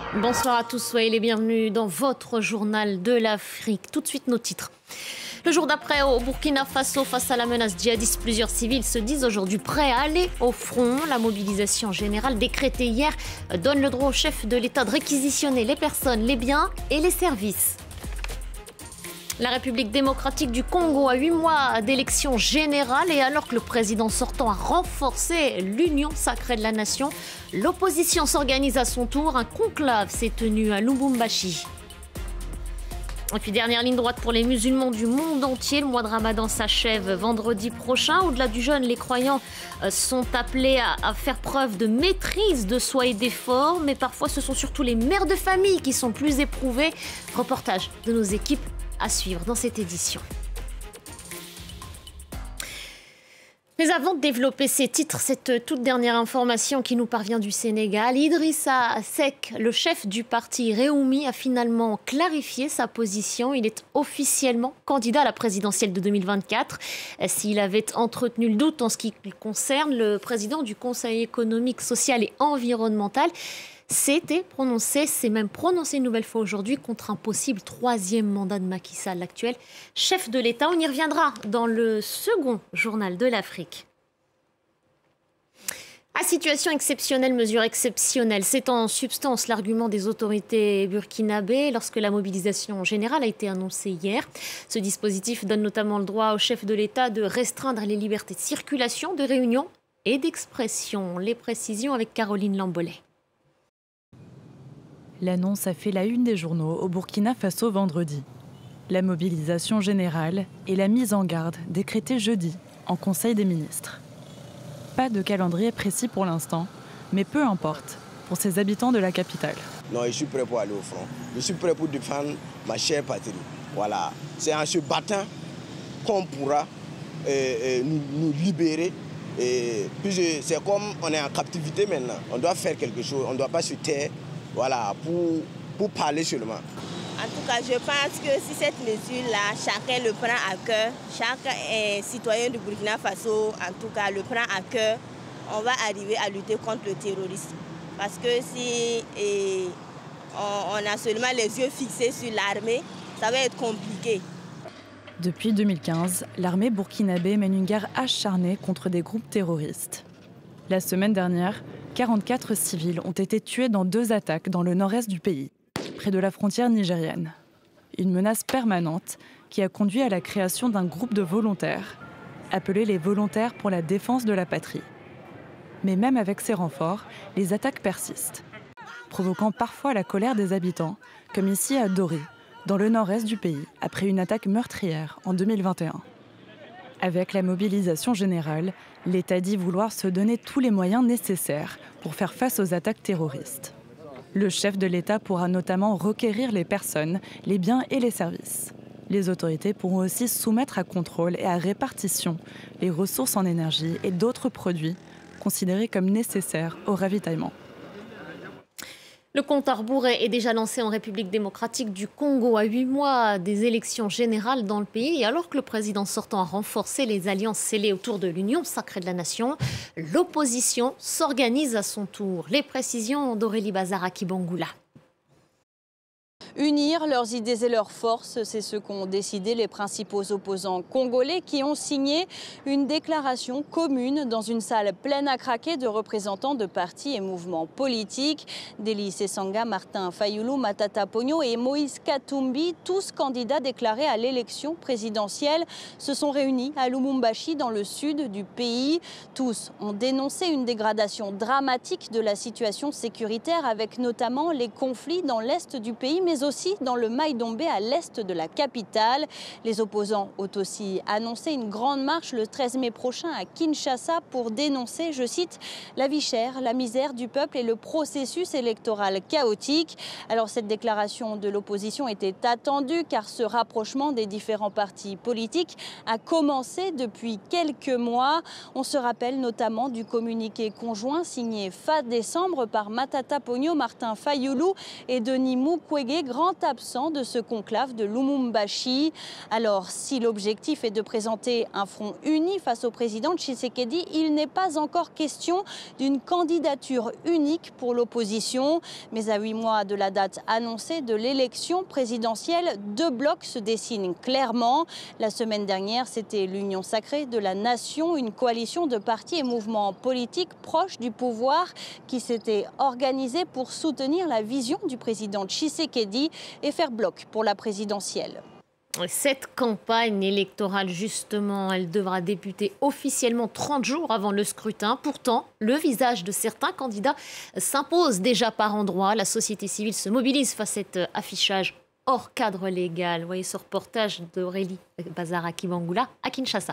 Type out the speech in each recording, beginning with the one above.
Bonsoir à tous, soyez les bienvenus dans votre journal de l'Afrique. Tout de suite nos titres. Le jour d'après, au Burkina Faso, face à la menace djihadiste, plusieurs civils se disent aujourd'hui prêts à aller au front. La mobilisation générale décrétée hier donne le droit au chef de l'État de réquisitionner les personnes, les biens et les services. La République démocratique du Congo a 8 mois d'élections générales et alors que le président sortant a renforcé l'union sacrée de la nation, l'opposition s'organise à son tour. Un conclave s'est tenu à Lubumbashi. Et puis dernière ligne droite pour les musulmans du monde entier. Le mois de Ramadan s'achève vendredi prochain. Au-delà du jeûne, les croyants sont appelés à faire preuve de maîtrise de soi et d'effort. Mais parfois, ce sont surtout les mères de famille qui sont plus éprouvées. Reportage de nos équipes à suivre dans cette édition. Mais avant de développer ces titres, cette toute dernière information qui nous parvient du Sénégal, Idrissa Seck, le chef du parti Réumi, a finalement clarifié sa position. Il est officiellement candidat à la présidentielle de 2024. S'il avait entretenu le doute en ce qui concerne le président du Conseil économique, social et environnemental, s'est même prononcé une nouvelle fois aujourd'hui contre un possible 3e mandat de Macky Sall, l'actuel chef de l'État. On y reviendra dans le second journal de l'Afrique. À situation exceptionnelle, mesure exceptionnelle. C'est en substance l'argument des autorités burkinabées lorsque la mobilisation générale a été annoncée hier. Ce dispositif donne notamment le droit au chef de l'État de restreindre les libertés de circulation, de réunion et d'expression. Les précisions avec Caroline Lambolet. L'annonce a fait la une des journaux au Burkina Faso vendredi. La mobilisation générale et la mise en garde décrétée jeudi en Conseil des ministres. Pas de calendrier précis pour l'instant, mais peu importe pour ces habitants de la capitale. Non, je suis prêt pour aller au front. Je suis prêt pour défendre ma chère patrie. Voilà. C'est en se battant qu'on pourra nous libérer. Puis c'est comme on est en captivité maintenant. On doit faire quelque chose, on ne doit pas se taire. Voilà, pour parler seulement. En tout cas, je pense que si cette mesure-là, chacun le prend à cœur, chaque citoyen du Burkina Faso, en tout cas, le prend à cœur, on va arriver à lutter contre le terrorisme. Parce que si on a seulement les yeux fixés sur l'armée, ça va être compliqué. Depuis 2015, l'armée burkinabé mène une guerre acharnée contre des groupes terroristes. La semaine dernière, 44 civils ont été tués dans 2 attaques dans le nord-est du pays, près de la frontière nigérienne. Une menace permanente qui a conduit à la création d'un groupe de volontaires, appelé les Volontaires pour la défense de la patrie. Mais même avec ces renforts, les attaques persistent, provoquant parfois la colère des habitants, comme ici à Doré, dans le nord-est du pays, après une attaque meurtrière en 2021. Avec la mobilisation générale, l'État dit vouloir se donner tous les moyens nécessaires pour faire face aux attaques terroristes. Le chef de l'État pourra notamment requérir les personnes, les biens et les services. Les autorités pourront aussi soumettre à contrôle et à répartition les ressources en énergie et d'autres produits considérés comme nécessaires au ravitaillement. Le compte à rebours est déjà lancé en République démocratique du Congo à 8 mois des élections générales dans le pays. Et alors que le président sortant a renforcé les alliances scellées autour de l'Union sacrée de la nation, l'opposition s'organise à son tour. Les précisions d'Aurélie Bazaraki-Bangoula. Unir leurs idées et leurs forces, c'est ce qu'ont décidé les principaux opposants congolais qui ont signé une déclaration commune dans une salle pleine à craquer de représentants de partis et mouvements politiques. Deli Sesanga, Martin Fayulu, Matata Ponyo et Moïse Katumbi, tous candidats déclarés à l'élection présidentielle, se sont réunis à Lubumbashi dans le sud du pays. Tous ont dénoncé une dégradation dramatique de la situation sécuritaire avec notamment les conflits dans l'est du pays mais aussi dans le Maï-Dombé à l'est de la capitale. Les opposants ont aussi annoncé une grande marche le 13 mai prochain à Kinshasa pour dénoncer, je cite, la vie chère, la misère du peuple et le processus électoral chaotique. Alors cette déclaration de l'opposition était attendue car ce rapprochement des différents partis politiques a commencé depuis quelques mois. On se rappelle notamment du communiqué conjoint signé fin décembre par Matata Ponyo, Martin Fayulu et Denis Mukwege, grand absent de ce conclave de Lubumbashi. Alors, si l'objectif est de présenter un front uni face au président Tshisekedi, il n'est pas encore question d'une candidature unique pour l'opposition. Mais à 8 mois de la date annoncée de l'élection présidentielle, 2 blocs se dessinent clairement. La semaine dernière, c'était l'Union sacrée de la nation, une coalition de partis et mouvements politiques proches du pouvoir qui s'était organisée pour soutenir la vision du président Tshisekedi et faire bloc pour la présidentielle. Cette campagne électorale, justement, elle devra débuter officiellement 30 jours avant le scrutin. Pourtant, le visage de certains candidats s'impose déjà par endroits. La société civile se mobilise face à cet affichage hors cadre légal. Vous voyez ce reportage d'Aurélie Bazaraki-Bangula à Kinshasa.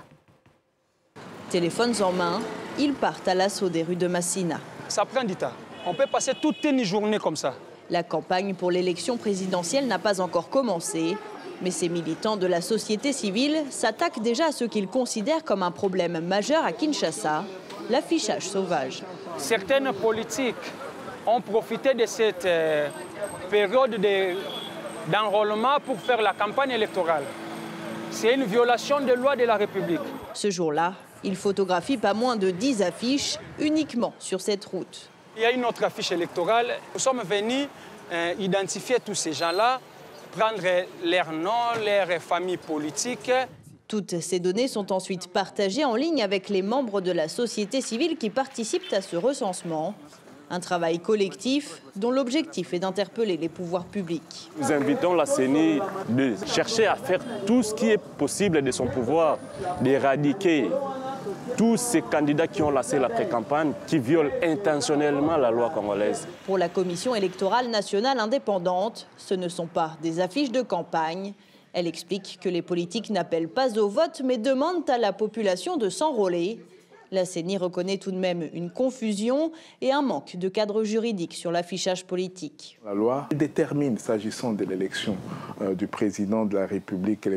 Téléphones en main, ils partent à l'assaut des rues de Massina. Ça prend du temps. On peut passer toute une journée comme ça. La campagne pour l'élection présidentielle n'a pas encore commencé. Mais ces militants de la société civile s'attaquent déjà à ce qu'ils considèrent comme un problème majeur à Kinshasa, l'affichage sauvage. Certaines politiques ont profité de cette période d'enrôlement pour faire la campagne électorale. C'est une violation des lois de la République. Ce jour-là, ils photographient pas moins de 10 affiches uniquement sur cette route. Il y a une autre affiche électorale. Nous sommes venus identifier tous ces gens-là, prendre leurs noms, leurs familles politiques. Toutes ces données sont ensuite partagées en ligne avec les membres de la société civile qui participent à ce recensement. Un travail collectif dont l'objectif est d'interpeller les pouvoirs publics. Nous invitons la CENI de chercher à faire tout ce qui est possible de son pouvoir, d'éradiquer tous ces candidats qui ont lancé la pré-campagne, qui violent intentionnellement la loi congolaise. Pour la Commission électorale nationale indépendante, ce ne sont pas des affiches de campagne. Elle explique que les politiques n'appellent pas au vote, mais demandent à la population de s'enrôler. La CENI reconnaît tout de même une confusion et un manque de cadre juridique sur l'affichage politique. La loi détermine, s'agissant de l'élection du président de la République et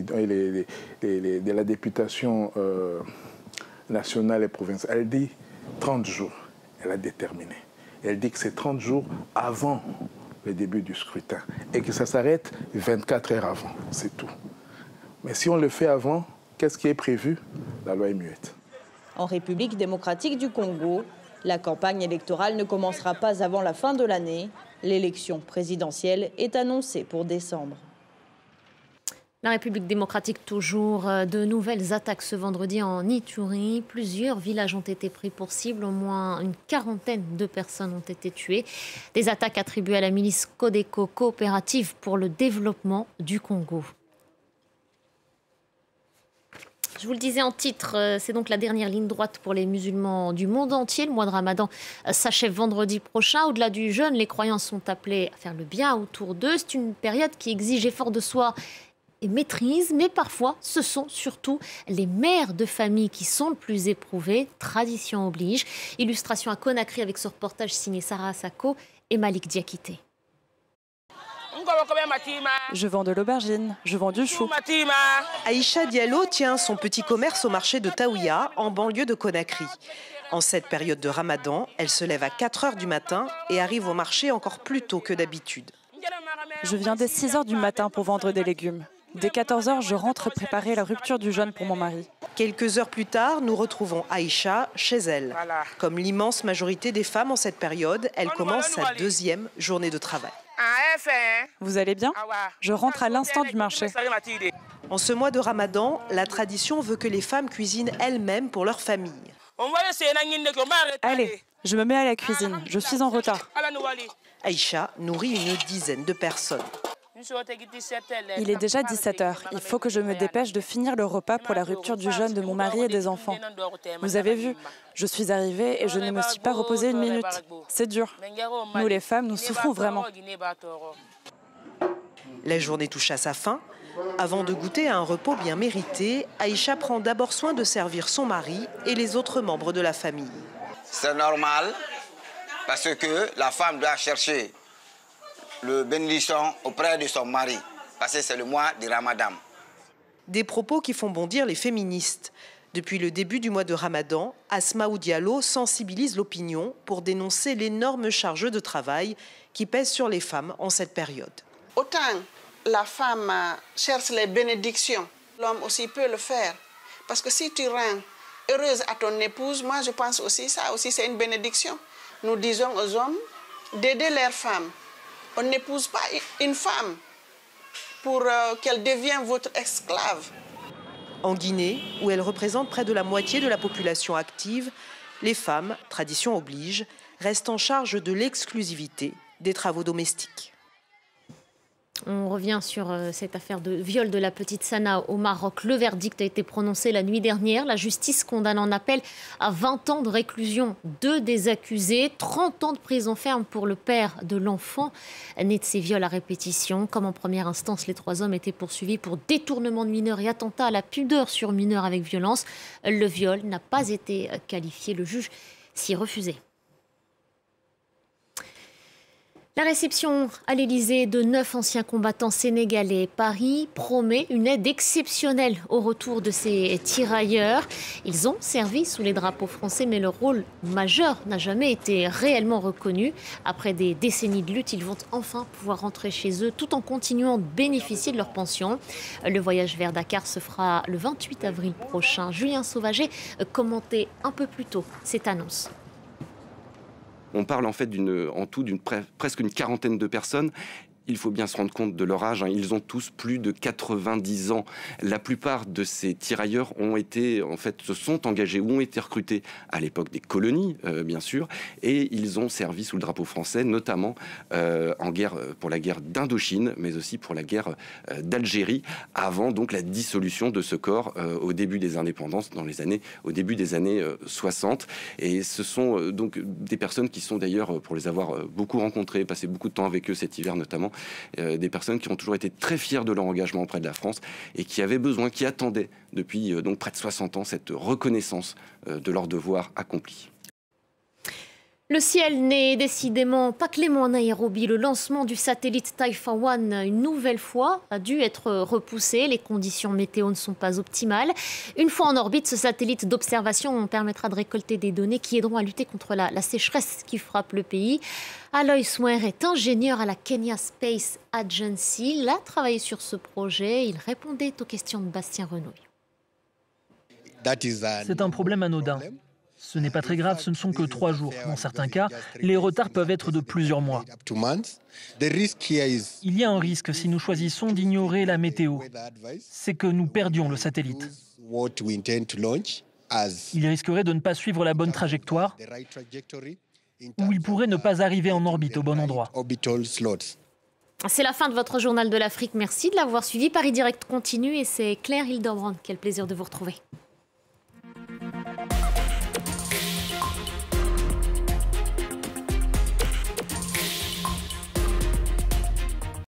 de la députation nationale et provinciale, elle dit 30 jours, elle a déterminé. Elle dit que c'est 30 jours avant le début du scrutin et que ça s'arrête 24 heures avant, c'est tout. Mais si on le fait avant, qu'est-ce qui est prévu? La loi est muette. En République démocratique du Congo, la campagne électorale ne commencera pas avant la fin de l'année. L'élection présidentielle est annoncée pour décembre. La République démocratique toujours, de nouvelles attaques ce vendredi en Ituri. Plusieurs villages ont été pris pour cible, au moins une quarantaine de personnes ont été tuées. Des attaques attribuées à la milice Codeco, coopérative pour le développement du Congo. Je vous le disais en titre, c'est donc la dernière ligne droite pour les musulmans du monde entier. Le mois de Ramadan s'achève vendredi prochain. Au-delà du jeûne, les croyants sont appelés à faire le bien autour d'eux. C'est une période qui exige effort de soi et maîtrise, mais parfois ce sont surtout les mères de famille qui sont le plus éprouvées. Tradition oblige. Illustration à Conakry avec ce reportage signé Sarah Sako et Malik Diakité. Je vends de l'aubergine, je vends du chou. Aïcha Diallo tient son petit commerce au marché de Taouya, en banlieue de Conakry. En cette période de Ramadan, elle se lève à 4 h du matin et arrive au marché encore plus tôt que d'habitude. Je viens dès 6 h du matin pour vendre des légumes. Dès 14 h, je rentre préparer la rupture du jeûne pour mon mari. Quelques heures plus tard, nous retrouvons Aïcha chez elle. Comme l'immense majorité des femmes en cette période, elle commence sa 2e journée de travail. Vous allez bien? Je rentre à l'instant du marché. En ce mois de Ramadan, la tradition veut que les femmes cuisinent elles-mêmes pour leur famille. Allez, je me mets à la cuisine, je suis en retard. Aïcha nourrit une dizaine de personnes. Il est déjà 17 h. Il faut que je me dépêche de finir le repas pour la rupture du jeûne de mon mari et des enfants. Vous avez vu, je suis arrivée et je ne me suis pas reposée une minute. C'est dur. Nous les femmes, nous souffrons vraiment. La journée touche à sa fin. Avant de goûter à un repos bien mérité, Aïcha prend d'abord soin de servir son mari et les autres membres de la famille. C'est normal parce que la femme doit chercher le bénédiction auprès de son mari, parce que c'est le mois du Ramadan. Des propos qui font bondir les féministes. Depuis le début du mois de Ramadan, Asmaou Diallo sensibilise l'opinion pour dénoncer l'énorme charge de travail qui pèse sur les femmes en cette période. Autant la femme cherche les bénédictions, l'homme aussi peut le faire. Parce que si tu rends heureuse à ton épouse, moi je pense aussi, ça aussi c'est une bénédiction. Nous disons aux hommes d'aider leurs femmes. On n'épouse pas une femme pour qu'elle devienne votre esclave. En Guinée, où elle représente près de la moitié de la population active, les femmes, tradition oblige, restent en charge de l'exclusivité des travaux domestiques. On revient sur cette affaire de viol de la petite Sana au Maroc. Le verdict a été prononcé la nuit dernière. La justice condamne en appel à 20 ans de réclusion 2 des accusés, 30 ans de prison ferme pour le père de l'enfant né de ces viols à répétition. Comme en première instance, les 3 hommes étaient poursuivis pour détournement de mineurs et attentat à la pudeur sur mineurs avec violence. Le viol n'a pas été qualifié. Le juge s'y refusait. La réception à l'Élysée de 9 anciens combattants sénégalais. Paris promet une aide exceptionnelle au retour de ces tirailleurs. Ils ont servi sous les drapeaux français, mais leur rôle majeur n'a jamais été réellement reconnu. Après des décennies de lutte, ils vont enfin pouvoir rentrer chez eux tout en continuant de bénéficier de leur pension. Le voyage vers Dakar se fera le 28 avril prochain. Julien Sauvager commentait un peu plus tôt cette annonce. On parle en fait en tout d'une presque une quarantaine de personnes. Il faut bien se rendre compte de leur âge. Ils ont tous plus de 90 ans. La plupart de ces tirailleurs se sont engagés ou ont été recrutés à l'époque des colonies, bien sûr, et ils ont servi sous le drapeau français, notamment en guerre pour la guerre d'Indochine, mais aussi pour la guerre d'Algérie, avant donc la dissolution de ce corps au début des indépendances, au début des années 60. Et ce sont donc des personnes qui sont d'ailleurs, pour les avoir beaucoup rencontrées, passé beaucoup de temps avec eux cet hiver notamment, des personnes qui ont toujours été très fières de leur engagement auprès de la France et qui avaient besoin, qui attendaient depuis donc près de 60 ans cette reconnaissance de leur devoir accompli. Le ciel n'est décidément pas clément en Nairobi. Le lancement du satellite Taifa One, une nouvelle fois, a dû être repoussé. Les conditions météo ne sont pas optimales. Une fois en orbite, ce satellite d'observation permettra de récolter des données qui aideront à lutter contre la sécheresse qui frappe le pays. Aloy Swer est ingénieur à la Kenya Space Agency. Il a travaillé sur ce projet. Il répondait aux questions de Bastien Renouille. C'est un problème anodin. Ce n'est pas très grave, ce ne sont que 3 jours. Dans certains cas, les retards peuvent être de plusieurs mois. Il y a un risque si nous choisissons d'ignorer la météo. C'est que nous perdions le satellite. Il risquerait de ne pas suivre la bonne trajectoire ou il pourrait ne pas arriver en orbite au bon endroit. C'est la fin de votre journal de l'Afrique. Merci de l'avoir suivi. Paris Direct continue et c'est Claire Hildebrand. Quel plaisir de vous retrouver.